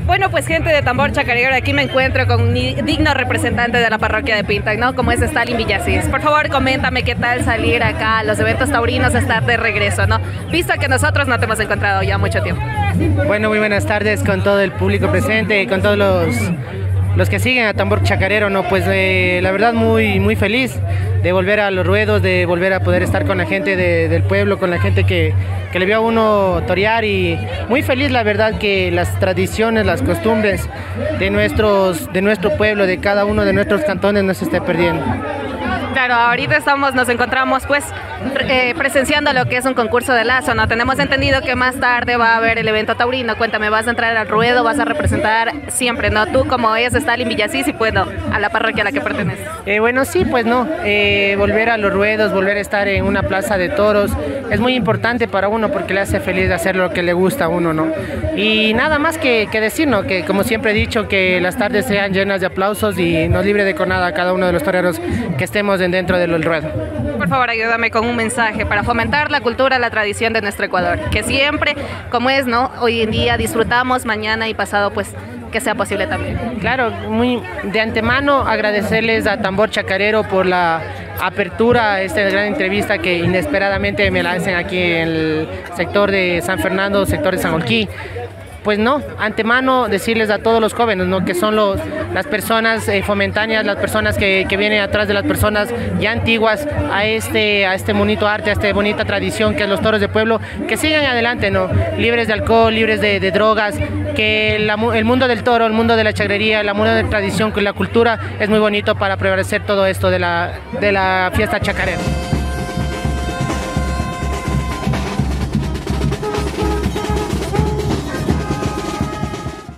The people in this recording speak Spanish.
Bueno, pues gente de Tambor Chacarero, aquí me encuentro con un digno representante de la parroquia de Pintac, ¿no? Como es Stalin Villasís. Por favor, coméntame qué tal salir acá a los eventos taurinos, estar de regreso, ¿no? Visto que nosotros no te hemos encontrado ya mucho tiempo. Bueno, muy buenas tardes con todo el público presente, con todos los que siguen a Tambor Chacarero, ¿no? Pues la verdad muy feliz de volver a los ruedos, de volver a poder estar con la gente del pueblo, con la gente que le vio a uno torear, y muy feliz la verdad que las tradiciones, las costumbres de nuestro pueblo, de cada uno de nuestros cantones no se esté perdiendo. Claro, ahorita nos encontramos pues presenciando lo que es un concurso de lazo, ¿no? Tenemos entendido que más tarde va a haber el evento taurino. Cuéntame, ¿vas a entrar al ruedo? ¿Vas a representar siempre, no? Tú como es Stalin Villasís y pues no, a la parroquia a la que perteneces. Bueno, sí, pues no, volver a los ruedos, volver a estar en una plaza de toros, es muy importante para uno porque le hace feliz hacer lo que le gusta a uno, ¿no? Y nada más que decir, ¿no? Que como siempre he dicho, que las tardes sean llenas de aplausos y nos libre de conada a cada uno de los toreros que estemos dentro del ruedo. Por favor, ayúdame con un mensaje para fomentar la cultura, la tradición de nuestro Ecuador, que siempre, como es, ¿no? Hoy en día disfrutamos, mañana y pasado, pues que sea posible también. Claro, muy de antemano agradecerles a Tambor Chacarero por la apertura a esta gran entrevista que inesperadamente me la hacen aquí en el sector de San Fernando, sector de San Olquí. Pues no, antemano decirles a todos los jóvenes, ¿no? Que son las personas fomentáneas, las personas que vienen atrás de las personas ya antiguas a este bonito arte, a esta bonita tradición que es los toros de pueblo, que sigan adelante, ¿no? Libres de alcohol, libres de drogas, que el mundo del toro, el mundo de la chagrería, el mundo de la tradición, la cultura es muy bonito para prevalecer todo esto de la fiesta chacarera.